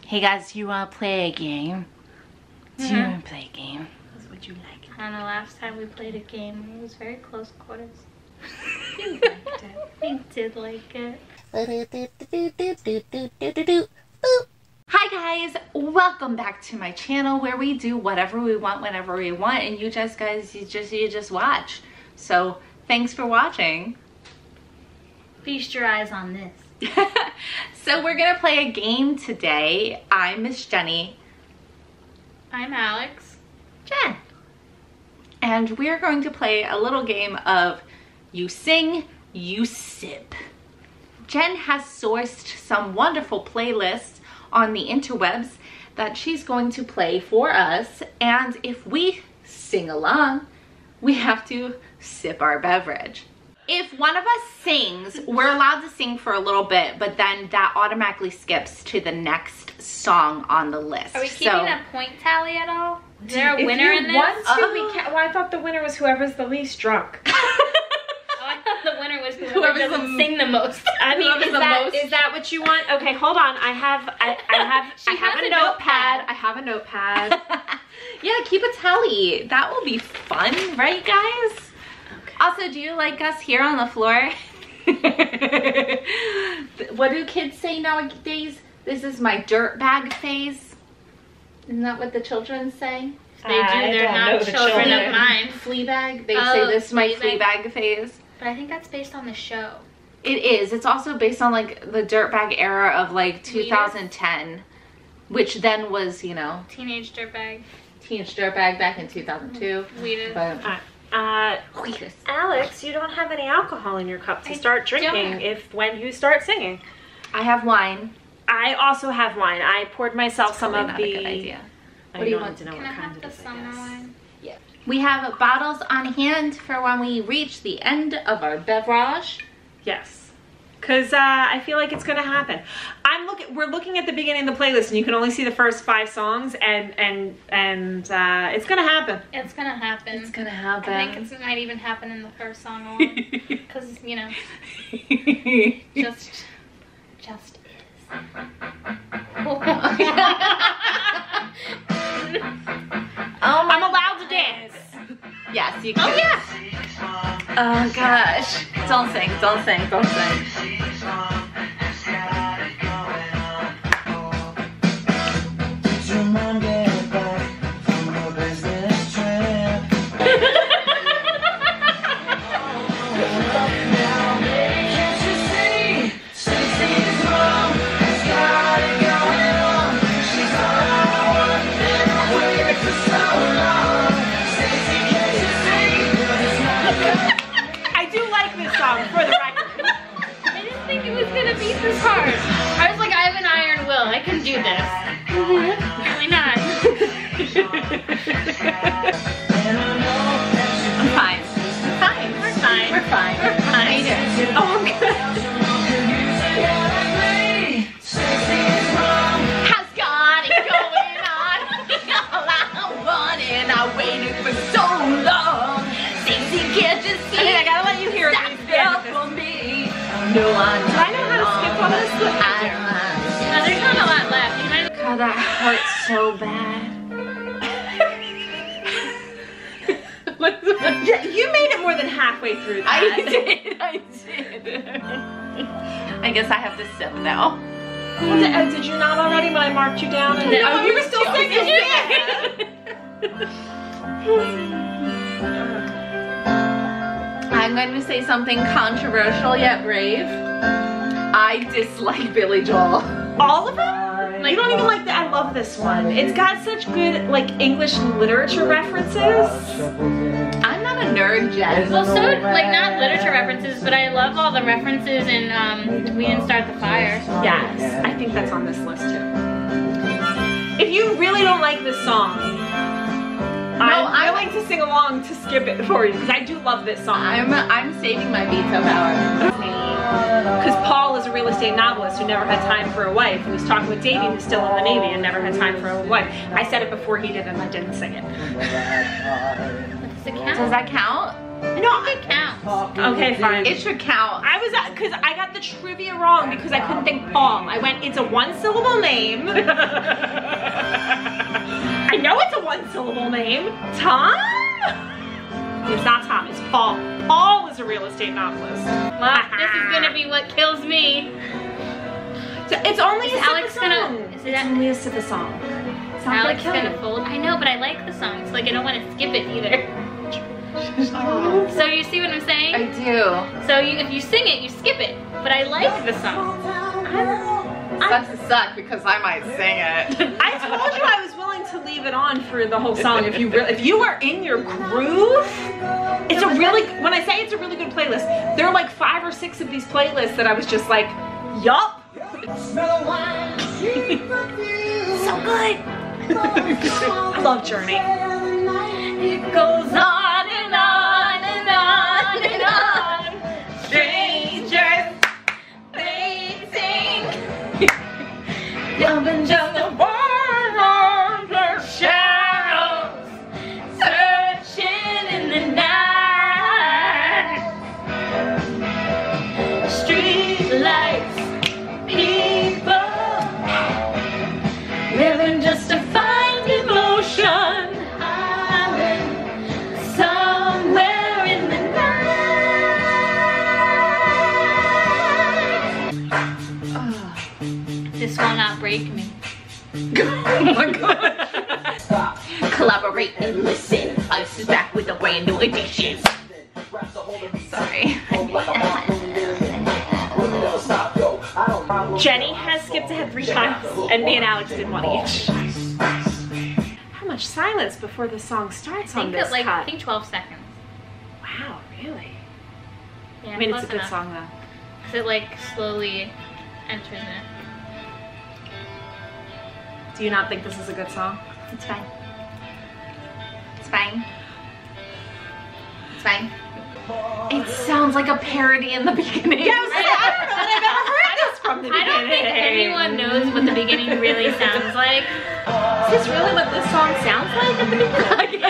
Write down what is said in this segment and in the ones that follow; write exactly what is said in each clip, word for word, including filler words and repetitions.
Hey guys, do you want to play a game? Do you Mm-hmm. want to play a game? That's what you like. I don't know, last time we played a game, it was very close quarters. You liked it. I did like it. Hi guys, welcome back to my channel where we do whatever we want whenever we want, and you just guys, you just you just watch. So thanks for watching. Feast your eyes on this. So we're gonna play a game today. I'm Miss Jenny. I'm Alex. Jen. And we're going to play a little game of you sing, you sip. Jen has sourced some wonderful playlists on the interwebs that she's going to play for us, and if we sing along, we have to sip our beverage. If one of us sings, we're allowed to sing for a little bit, but then that automatically skips to the next song on the list. Are we keeping so, a point tally at all? Is there a if winner you in this? Want to, Uh, we can, well, I thought the winner was whoever's the least drunk. Oh, I thought the winner was whoever Whoever's doesn't the- sing the most. I mean, Whoever's is the that, most- is that what you want? Okay, hold on. I have I, I have She I have has a, a notepad. notepad. I have a notepad. yeah, keep a tally. That will be fun, right guys? Okay. Also, do you like us here on the floor? What do kids say nowadays? This is my dirt bag phase. Isn't that what the children say? If they do, I they're don't not know the children, children. of mine. Flea bag. They Oh, say this is my flea flea bag. bag phase. But I think that's based on the show. It is. It's also based on like the dirtbag era of like two thousand ten, which then was, you know, Teenage dirtbag. teenage dirtbag back in two thousand two. Weeded. But Uh, uh, Wheatus. Alex, you don't have any alcohol in your cup to I start drinking don't. if when you start singing. I have wine. I also have wine. I poured myself some Probably of not the. a good idea. I What do you don't want? to know Can what I kind have it the is, I summer guess. wine? Yeah. We have bottles on hand for when we reach the end of our beverage. Yes, because uh, I feel like it's gonna happen. I'm looking. We're looking at the beginning of the playlist, and you can only see the first five songs, and and and uh, it's gonna happen. It's gonna happen. It's gonna I happen. think it's, it might even happen in the first song alone. Because, you know, just, just is. Oh I'm allowed to dance. Yes, you can. Oh, yeah. Oh gosh. Don't sing, don't sing, don't sing. I do like this song, for the record. I didn't think it was gonna be this hard. I was like, I have an iron will. I can do this. Apparently not. I'm fine. I'm fine. We're fine. We're fine. We're How you fine. doing? Oh, I'm good. Has got it going on. All I wanted, I waited for so long. Stacey, can't you see? Okay, I gotta let you hear it. That's girl for me. No, I'm Do I know how to skip on this? I know how to skip. No, there's not a lot left. You might God, that hurts so bad. Yeah, you made it more than halfway through that. I did, I did. I guess I have to sip now. Well, did, uh, did you not already when I marked you down? And, No, oh, you were still I was singing. I'm going to say something controversial yet brave. I dislike Billy Joel. All of them? Like, you don't even like that. I love this one. It's got such good, like, English literature references. I'm not a nerd, Jen. Well, so, like, not literature references, but I love all the references in um, We Didn't Start the Fire. Yes, I think that's on this list too. If you really don't like this song, I'm I- willing to sing along to skip it for you because I do love this song. I'm I'm saving my veto power. Because Paul is a real estate novelist who never had time for a wife. He was talking with Davey, who's still in the Navy and never had time for a wife. I said it before he did and I didn't sing it. Does it count? Does that count? No, It counts. okay, fine. It should count. I was, because I got the trivia wrong because I couldn't think Paul. I went, it's a one syllable name. I know it's a one syllable name. Tom? It's not Tom, it's Paul. Paul is a real estate novelist. Well, this is gonna be what kills me. So it's only Is a Alex Sippa gonna- song. is It's it- only a Sippa song. It's not Alex gonna kill gonna you. fold. I know, but I like the songs. Like I don't want to skip it either. So you see what I'm saying? I do. So you, if you sing it, you skip it. But I like the song. Sucks to suck because I might sing it. I told you I was willing to leave it on for the whole song. If you really, if you are in your groove, it's a really, when I say it's a really good playlist, there are like five or six of these playlists that I was just like, yup. So good. I love Journey. It goes on and on and on and on. Strangers waiting. Jumping just a warm shadows, searching in the night. Street lights, people living just to find emotion. Somewhere in the night. This will not break me. Oh my god. Collaborate and listen. Ice is back with a brand new edition. Sorry. Jenny has skipped ahead three times, and me and Alex did one each. How much silence before the song starts I on think this that like cut? I think twelve seconds. Wow, really? Yeah, I mean, it's close a good enough. song though. Cause it like slowly enters in. Do you not think this is a good song? It's fine. It's fine. It's fine. It sounds like a parody in the beginning. Yeah, I was like, I don't know that I've ever heard this from the I beginning. don't think anyone knows what the beginning really sounds like. Is this really what this song sounds like at the beginning?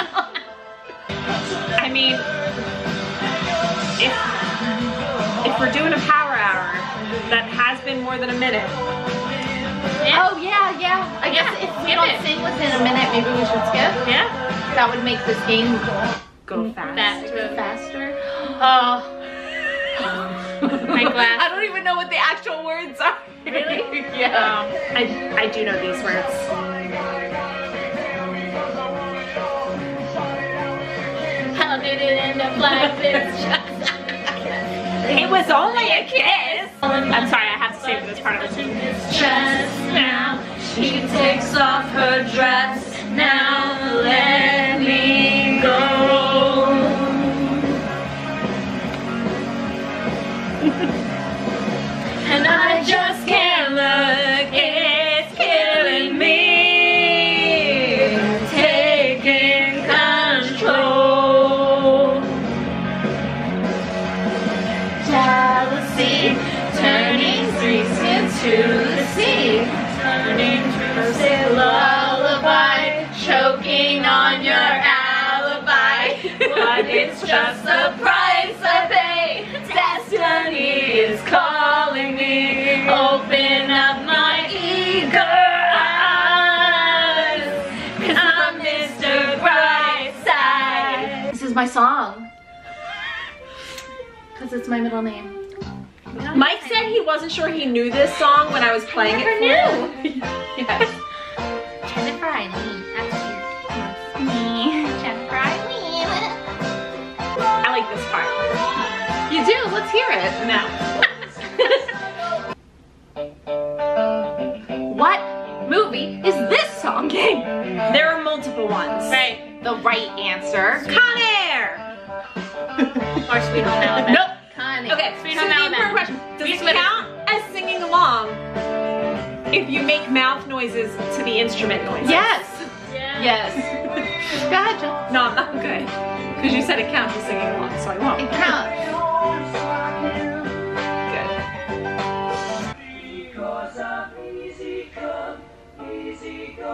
I mean, if, if we're doing a power hour that has been more than a minute, Yeah. Oh yeah, yeah. I guess Yeah, if we skip don't it. sing within a minute, maybe we should skip. Yeah. That would make this game go fast. Faster. faster. Oh. My glass. I don't even know what the actual words are. Really? Yeah. I, I do know these words. How did it end up like this? It was only a kiss. I'm sorry, I have to say for this part of it. Just now, she takes off her dress. Now let me go. And I just can't look, it's killing me, taking control. Jealousy, turning streets into the sea, turning truths to lullaby, choking on your alibi. But it's just the price I pay. Destiny is calling me. Open up my eager eyes, 'cause I'm Mister Brightside. This is my song. Because it's my middle name. Mike said he wasn't sure he knew this song when I was playing never it for knew. him. Yes. Jennifer Eileen, that's weird. Me. Jennifer Eileen. I like this part. You do? Let's hear it. No. What movie is this song in? There are multiple ones. Right. The right answer. Con Air. Or Sweet Home Alabama. Nope. Connie. Okay, Sweet so Home the Alabama. important question, does Reese it Witherspoon. count as singing along if you make mouth noises to the instrument noises? Yes. Yeah. Yes. Gotcha. No, I'm not good. Because you said it counts as singing along, so I won't. It counts.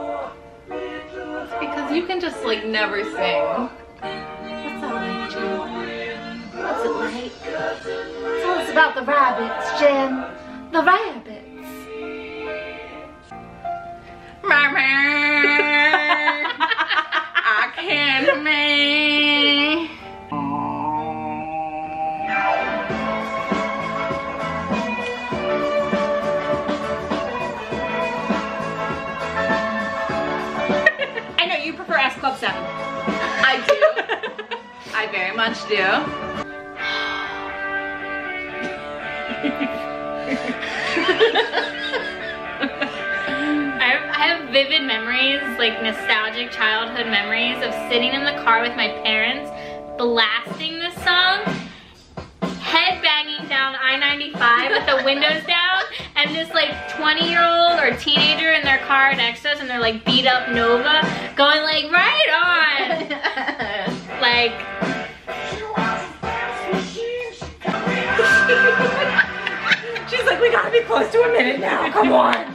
Because you can just like never sing. What's that like, Jill? Tell us about the rabbits, Jen. The rabbits. I can't make. I know you prefer S Club seven. I do. I very much do. I have, I have vivid memories, like nostalgic childhood memories of sitting in the car with my parents, blasting this song, headbanging down I ninety-five with the windows down, and this like twenty year old or teenager in their car next to us in their like beat up Nova going like, right on! Like, She's like, we gotta be close to a minute now, come on.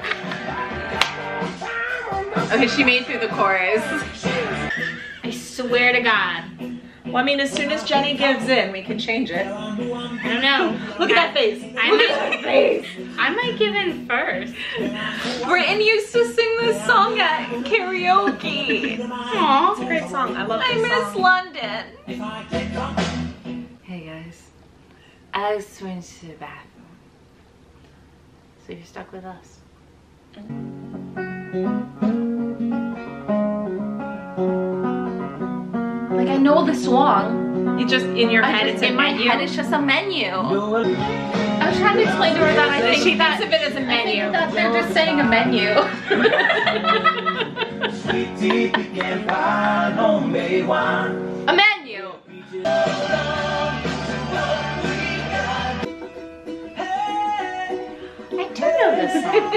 Okay, she made it through the chorus. I swear to God. Well, I mean, as soon as Jenny gives in, we can change it. I don't know. Look at that face. I Look might, at that face. I might give in first. Britain used to sing this song at karaoke. Aww. It's a great song. I love I this miss song. London. Hey guys, I just went to the bathroom, so you're stuck with us. Like, I know the song. You just, in your head, I it's just, a in my menu. head, it's just a menu. I was trying to explain to her that I think She that, thinks of it as a I menu. think that they're just saying a menu. A menu. I do know this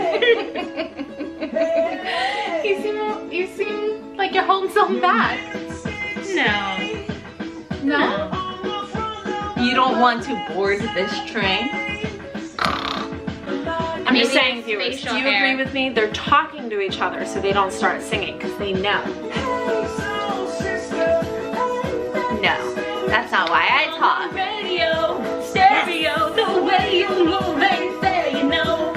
song. you seem, you seem like you're holding something back. No. No? You don't want to board this train? I'm just Maybe saying, it's viewers, facial do you hair. agree with me? They're talking to each other so they don't start singing because they know. No, that's not why I talk. Radio, stereo, the way you move ain't there, you know.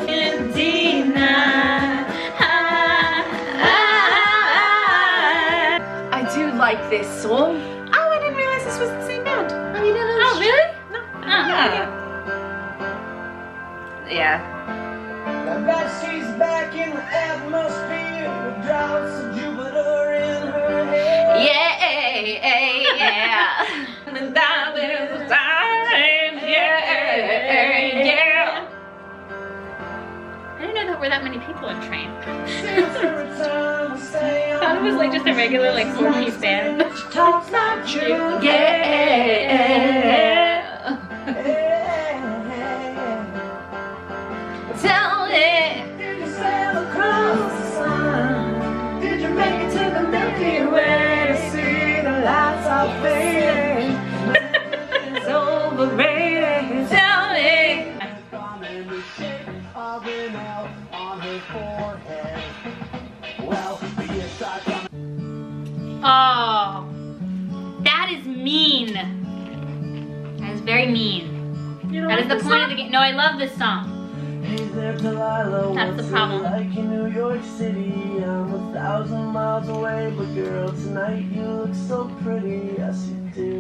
I do like this song. Oh, I didn't realize this was the same band. Oh, you didn't? Oh, really? No. Oh. Yeah. I bet she's back in the atmosphere with droughts of Jupiter in her head. Yeah, yeah. And that was the time. Yeah, yeah. I didn't know there were that many people in Train. Since her return to stay I thought it was like just a regular like four piece band. talks not true. Yeah. Tell me. Did you sail across the sun? Did you make it to the Milky Way to see the lights are fading? It's overrated. Tell me. On her forehead. Well, the years start coming. Oh, that is mean. That is very mean. That is the point of the game. No, I love this song. Hey there, Delilah. That's what's the it problem. Like in New York City, I'm a thousand miles away, but girl, tonight you look so pretty. Yes, you do.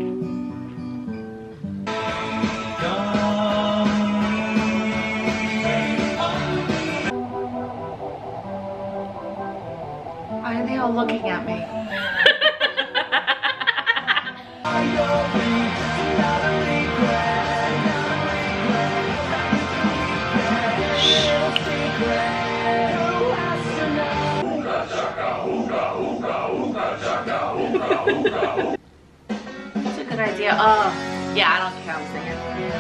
Why are they all looking at me? That's a good idea. Oh, yeah, I don't care. I'm singing.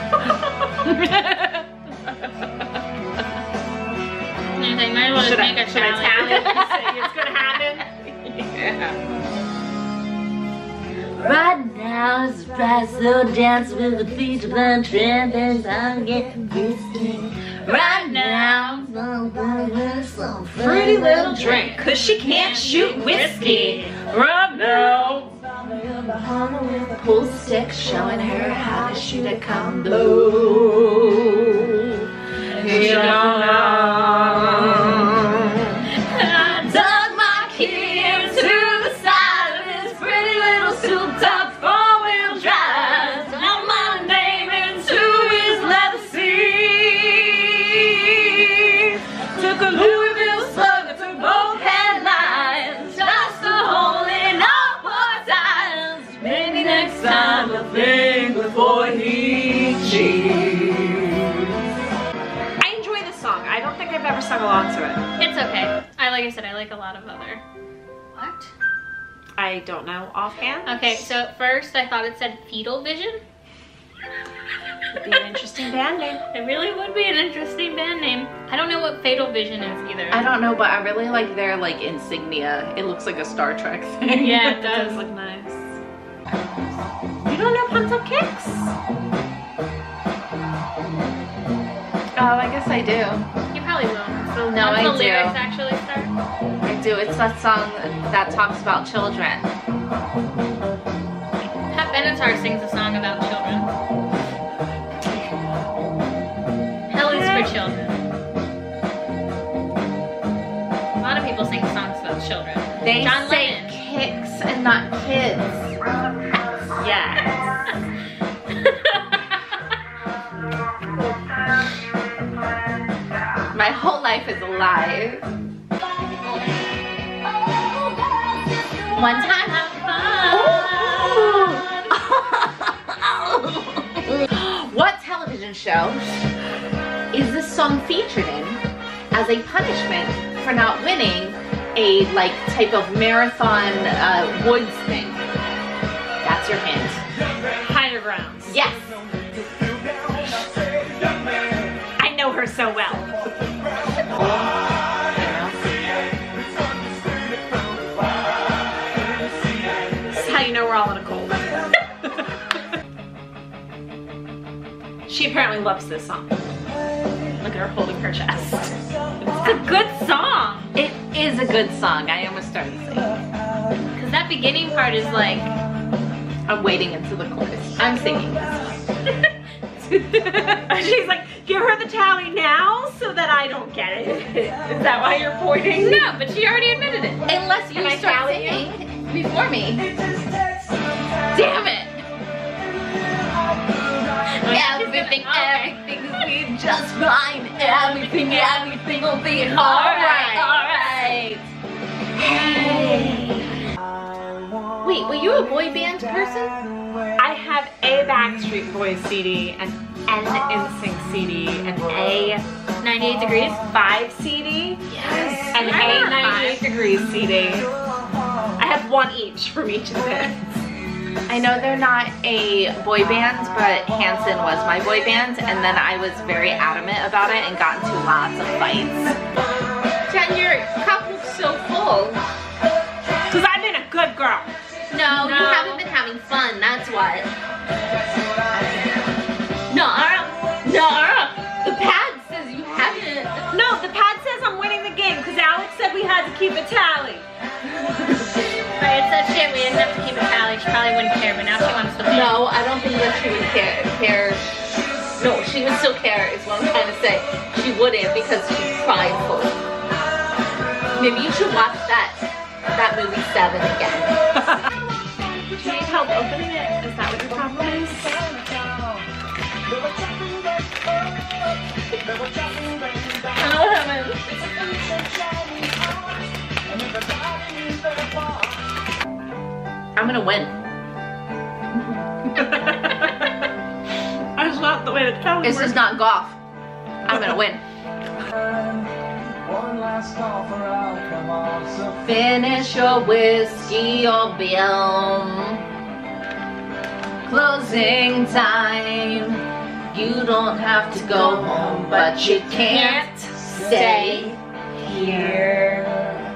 They might as well just Should I- make a should I challenge. It's gonna happen. Right now, it's right, so dance with the beach, blend trend, and I'm getting risky. Right now, some Pretty little drink, cause she can't shoot whiskey. Right now. a Hummer with a Pool stick showing her how to shoot a combo. You don't know. I dug my key into the side of his pretty little souped-up four-wheel drive. Found my name into his leather seat. Took a Louisville slugger to both headlines. Just a hole in all four tires. Maybe next time I'll think before he cheats. I don't think I've ever sung along to it. It's okay. I like I said, I like a lot of other. What? I don't know offhand. Okay, so at first I thought it said Fetal Vision. It'd be an interesting band name. It really would be an interesting band name. I don't know what Fatal Vision is either. I don't know, but I really like their like insignia. It looks like a Star Trek thing. Yeah, it It does. does look nice. You don't know Pumped Up Kicks? Oh, I guess I do. You probably will. So No, once I the do. lyrics actually start. I do. It's that song that talks about children. Pat Benatar sings a song about children. Hell is for children. A lot of people sing songs about children. They John say Lennon. kicks and not kids. Yes. My whole life is a lie. One time have fun. What television show is this song featured in as a punishment for not winning a like type of marathon uh, woods thing? That's your hint. Higher Grounds. Yes. I know her so well. This is how you know we're all in a cold. She apparently loves this song. Look at her holding her chest. It's a good song. It is a good song. I almost started singing. Because that beginning part is like, I'm waiting until the chorus. I'm singing this song. She's like, give her the tally now so that I don't get it. Is that why you're pointing? no, but she already admitted it. Unless you Can I start tally you? singing before me. Damn it! Everything, everything will be just fine. Everything, everything will be alright, alright. Hey. Wait, were you a boy band person? I have a Backstreet Boys C D, an N NSYNC C D, an A ninety-eight degrees. five C D, Yes. and I A remember ninety-eight degrees C D. I have one each from each of them. I know they're not a boy band, but Hanson was my boy band, and then I was very adamant about it and got into lots of fights. Jen, your cup looks so full. Because I've been a good girl. No, you No. haven't been having fun, that's what. Nuh-uh. Nuh-uh. The pad says you haven't. No, the pad says I'm winning the game because Alex said we had to keep a tally. Right, it's that shit. We didn't have to keep a tally. She probably wouldn't care, but now she wants to win. No, I don't think that she would care. care. No, she would still care is what I'm trying to say. She wouldn't because she's prideful. Maybe you should watch that that movie Seven again. Do you need help opening it? Is that what your problem is? I'm gonna win. That's not the way the tally This works. is not golf. I'm gonna win. one last call for alcohol. So Finish your whiskey or bill. Closing time. You don't have to go home, but you can't stay here.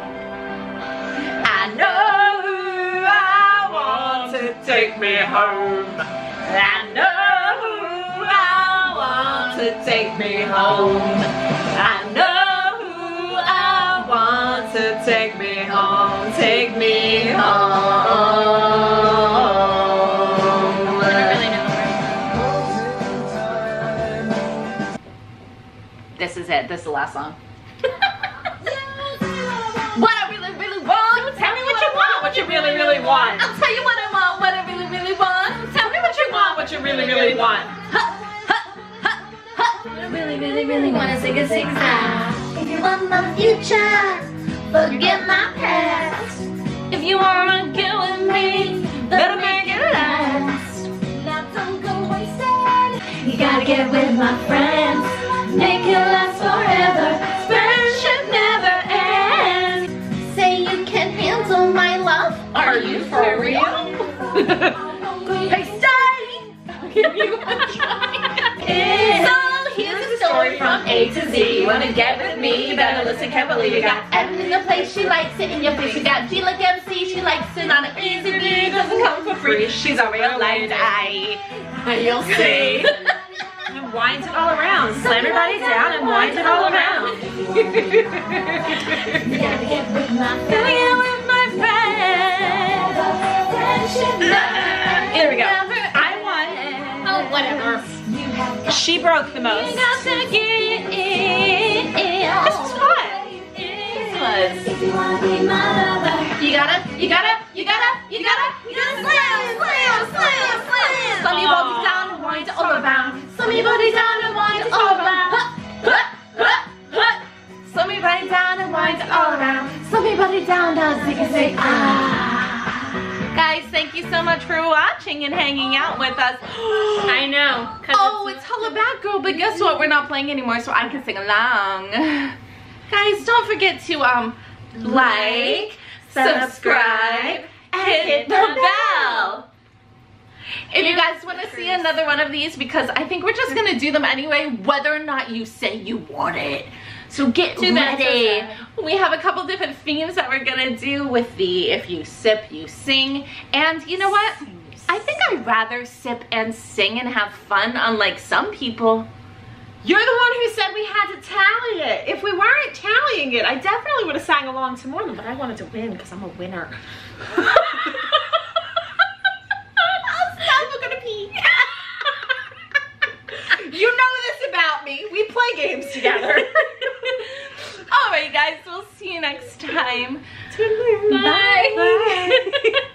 I know who I want to take me home. I know who I want to take me home. I know who I want to take me home. Take me home. is it. This is the last song. What I really, really want. Tell me what you want, what you really, really want. I'll tell you what I want, what I really, really want. Tell me what you want, what you really, really want. I really, really, really wanna sing a sing song. If you want my future, forget my past. If you wanna get with me, better make it last. Now don't go wasted. You gotta get with my friends. Make it last forever. Friendship never ends. Say you can handle my love. Are you for real? Hey, stay! I'll give you a try. So here's a story from A to Z. You wanna get with me? You better listen carefully. You got F in the place, she likes it in your face. You got G like M C, she likes it on an easy B. Doesn't come for free. She's a real life die. You'll see. And winds it all around. Slam your body down and winds it all around. You gotta get with my Gotta get with my friends. friendship. Here we go. I won. Oh, whatever. She broke the most. You got to get in. This was fun. Was. If you wanna be my lover, You gotta, you gotta, you gotta, you gotta, you gotta slam, slam, slam, slam. Slam your body down and wind it all around. Slam your body down and wind it all around. Huh, huh, huh, huh. Slam your body down and wind it all around. Slam your body down, down, zig a zig, ah. Guys, thank you so much for watching and hanging out with us. I know. Oh, it's hella bad, girl, but guess what? We're not playing anymore, so I can sing along. Guys, don't forget to um like, subscribe, and hit the bell. If you guys want to see another one of these, because I think we're just going to do them anyway, whether or not you say you want it. So get Too bad, ready. so sad. We have a couple different themes that we're going to do with the if you sip, you sing. And you know what? I think I'd rather sip and sing and have fun, unlike some people. You're the one who said we had to tally it. If we weren't tallying it, I definitely would have sang along to more of them, but I wanted to win because I'm a winner. Stop, I'm gonna pee. You know this about me. We play games together. Alright guys, we'll see you next time. Bye. Bye. Bye.